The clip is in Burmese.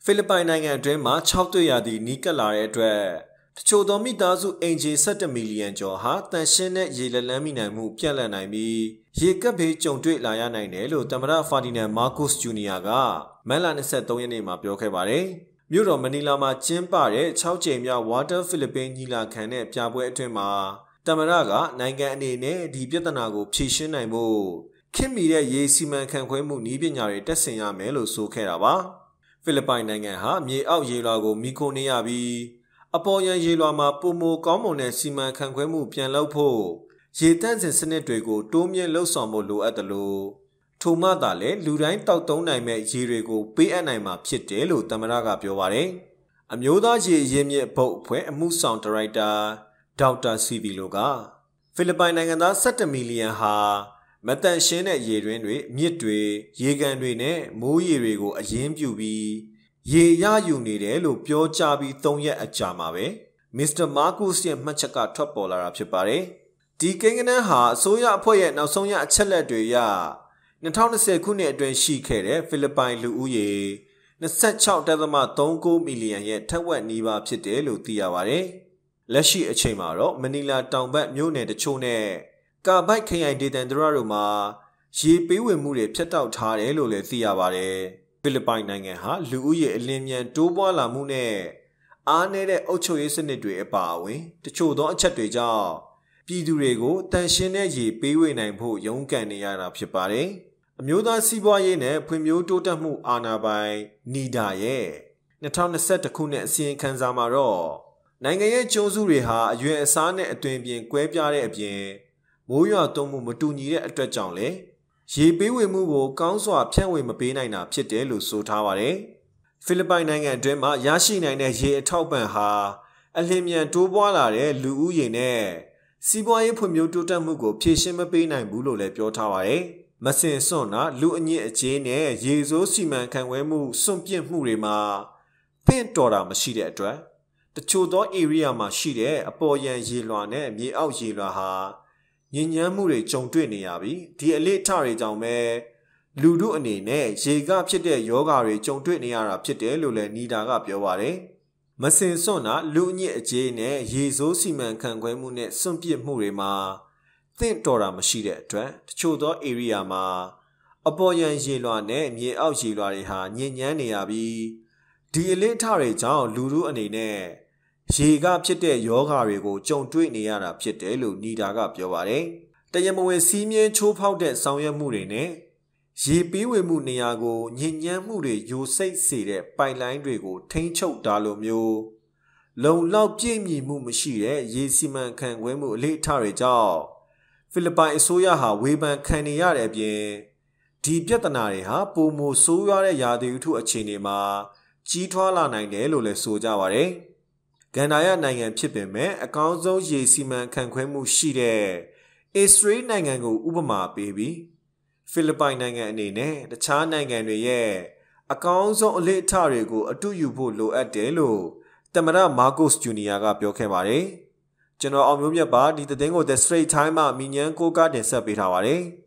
ဖိလစ်ပိုင်နိုင်ငံအတွင်းမှာ6တွေ့ရသည့်နီးကပ်လာတဲ့အတွက်တချို့သောမိသားစုအင်ဂျီ17မီလီယံကျော်ဟာတန်ရှင်းတဲ့ရေလက်လန်းမိနိုင်မှုပြန့်လည်နိုင်ပြီးရေကပ်ဘေးကြုံတွေ့လာရနိုင်တယ်လို့သမ္မတဖာဒီနန်မာကိုစ်ဂျူနီယာကမတ်လ23ရက်နေ့မှာပြောခဲ့ပါတယ်။မြို့တော်မနီလာမှာကျင်းပတဲ့6ကြိမ်မြောက် Water Philippines ညီလာခံနဲ့ပြပွဲအတွင်းမှာသမ္မတကနိုင်ငံအနေနဲ့ဒီပြဿနာကိုဖြေရှင်းနိုင်ဖို့ခင်မီတဲ့ရေစီမံခန့်ခွဲမှုနည်းပညာတွေတက်ဆင်ရမယ်လို့ဆိုခဲ့တာပါ။ဖိလစ်ပိုင်နိုင်ငံဟာမြေအောက်ရေလွှာကိုမိခိုနေရပြီးအပေါ်ယံရေလွှာမှာပုံမကောင်းမွန်တဲ့စီမံခန့်ခွဲမှုပြန်လုပ်ဖို့ရေတန့်စင်စနစ်တွေကိုတိုးမြင့်လှုပ်ဆောင်ဖို့လိုအပ်တယ်လို့ထို့မှသာလည်းလူတိုင်းတောက်သုံးနိုင်မဲ့ရေတွေကိုပေးအပ်နိုင်မှာဖြစ်တယ်လို့သမ္မတကပြောပါတယ်။အမျိုးသားရေရင်းမြစ်ဘုတ်အဖွဲ့အမှုဆောင်ဒါရိုက်တာဒေါက်တာစီဗီလိုကဖိလစ်ပိုင်နိုင်ငံသား17မီလီယံဟာမတန်ရှင်းတဲ့ရေတွင်းတွေမြစ်တွေရေကန်တွေနဲ့မိုးရေတွေကိုအရင်ပြုပြီးရေရယူနေတယ်လို့ပြောကြားပြီး3ရက်အကြာမှာပဲမစ္စတာမာကိုစ်ရဲ့မှတ်ချက်ကထွက်ပေါ်လာတာဖြစ်ပါတယ်။ဒီကိန်းဂဏန်းဟာအစိုးရအဖွဲ့ရဲ့နောက်ဆုံးရအချက်လက်တွေအရ2020ခုနှစ်အတွင်းရှိခဲ့တဲ့ဖိလစ်ပိုင်လူဦးရေ26.39 မီလီယံရဲ့ထက်ဝက်နီးပါးဖြစ်တယ်လို့သိရပါတယ်။လက်ရှိအချိန်မှာတော့မနီလာတောင်ဘက်မြို့နယ်တချို့နဲ့ကာဘိုက်ခရိုင်ဒေသန္တရတို့မှာရေပေးဝေမှုတွေဖျက်တောက်ထားတယ်လို့လည်းသိရပါတယ်။ဖိလစ်ပိုင်နိုင်ငံဟာလူဦးရေအလင်းမြန်တိုးပွားလာမှုနဲ့အားနည်းတဲ့အုပ်ချုပ်ရေးစနစ်တွေအပါအဝင်တချို့သောအချက်တွေကြောင့်ပြည်သူတွေကိုတန်ရှင်းတဲ့ရေပေးဝေနိုင်ဖို့ရုန်းကန်နေရတာဖြစ်ပါတယ်။အမျိုးသားစီးပွားရေးနဲ့ဖွံ့ဖြိုးတိုးတက်မှုအာဏာပိုင်နီဒါရဲ့2021ခုနှစ်အစီရင်ခံစာမှာတော့နိုင်ငံရဲ့ကျုံးစုတွေဟာအရွယ်အစားနဲ့အသွင်ပြင်ကွဲပြားတဲ့အပြင်မိုးရွာသွန်းမှုမတူညီတဲ့အတွက်ကြောင့်လေရေပေးဝေမှုကိုကောင်းစွာဖြန့်ဝေမပေးနိုင်တာဖြစ်တယ်လို့ဆိုထားပါတယ်။ဖိလစ်ပိုင်နိုင်ငံအတွင်းမှာရရှိနိုင်တဲ့ရေအထောက်ပံ့ဟာအလင်းမြန်တိုးပွားလာတဲ့လူဦးရေနဲ့စီးပွားရေးဖွံ့ဖြိုးတိုးတက်မှုကိုဖြည့်ရှင်းမပေးနိုင်ဘူးလို့လည်းပြောထားပါတယ်။မစင်စွန့်တာလူအညစ်အကြေးနဲ့ရေစိုးစီမံခန့်ခွဲမှုစွန့်ပစ်မှုတွေမှာဖင့်တော်တာမရှိတဲ့အတွက်တချို့သော area မှာရှိတဲ့အပေါ်ယံရေလွှာနဲ့မြေအောက်ရေလွှာဟာညဉ့်ညမ်းမှုတွေကြုံတွေ့နေရပြီးဒီအလေးထားတွေကြောင့်ပဲလူတို့အနေနဲ့ရေကဖြစ်တဲ့ယောဂါတွေကြုံတွေ့နေရတာဖြစ်တယ်လို့လည်းနီဒါကပြောပါတယ်။မစင်စွန့်တာလူအညစ်အကြေးနဲ့ရေစိုးစီမံခန့်ခွဲမှုနဲ့စွန့်ပစ်မှုတွေမှာသင့်တော်တာမရှိတဲ့အတွက်တချို့သော area မှာအပေါ်ယံရေလွှာနဲ့မြေအောက်ရေလွှာတွေဟာညဉ့်ညမ်းနေရပြီးဒီအလေးထားတွေကြောင့်လူတို့အနေနဲ့ရေကဖြစ်တဲ့ယောဂါတွေကိုကြုံတွေ့နေရတာဖြစ်တယ်လို့နီဒါကပြောပါတယ်။တရားမဝင်စီးမြင်းချိုးဖောက်တဲ့ဆောင်ရွက်မှုတွေနဲ့ရေပေးဝေမှုနေရာကိုညဉ့်ညမ်းမှုတွေယိုစိတ်စေတဲ့ပိုက်လိုင်းတွေကိုထိန်းချုပ်တာလိုမျိုးလုံလောက်ပြည့်မီမှုမရှိတဲ့ရေစီမံခန့်ခွဲမှုအလေးထားတွေကြောင့်ဖိလစ်ပိုင်အစိုးရဟာဝေဖန်ခံနေရတဲ့အပြင်ဒီပြဿနာတွေဟာပိုမိုဆိုးရွားတဲ့ရာသီဥတုအခြေအနေမှာကြီးထွားလာနိုင်တယ်လို့လည်းဆိုကြပါတယ်။ဂန်ဒါယနိုင်ငံဖြစ်ပေမဲ့အကောင်းဆုံးရေစီမံခန့်ခွဲမှုရှိတဲ့အစ္စရေးနိုင်ငံကိုဥပမာပေးပြီးဖိလစ်ပိုင်နိုင်ငံအနေနဲ့တခြားနိုင်ငံတွေရဲ့အကောင်းဆုံးအလေးအထားတွေကိုအတူယူဖို့လိုအပ်တယ်လို့သမ္မတမာကိုစ်ဂျူနီယာကပြောခဲ့ပါတယ်။ကျွန်တော်အောင်မျိုးမြတ်ပါဒီသတင်းကို The Straight Time မှာမြင်ញ្ញကိုးကားတင်ဆက်ပေးထားပါတယ်။